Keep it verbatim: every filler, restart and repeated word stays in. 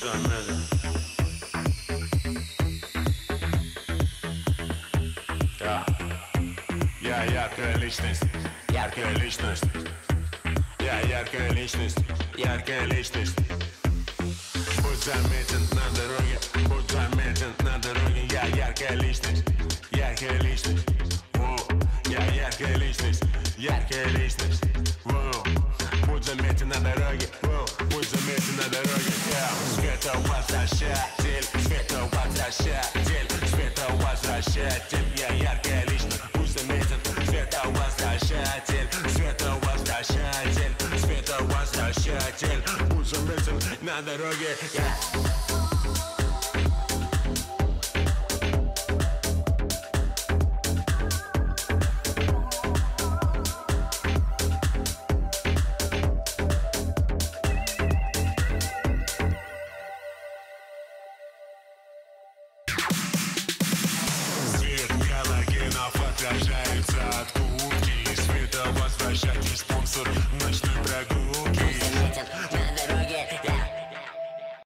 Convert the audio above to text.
заметен. Я, я яркая личность, яркая личность. Я яркая личность, яркая личность. Будь заметен на дороге, будь заметен на дороге. Я яркая личность, яркая личность. Воу. Я яркая личность, яркая личность. Воу. Будь заметен на дороге, воу. Будь заметен на дороге. Yeah. Световозвращатель, световозвращатель, световозвращатель. Я яркая личность, будь заметен. Световозвращатель, световозвращатель, световозвращатель. Будь заметен на дороге. Yeah. Отражается от куртки, световозвращатель.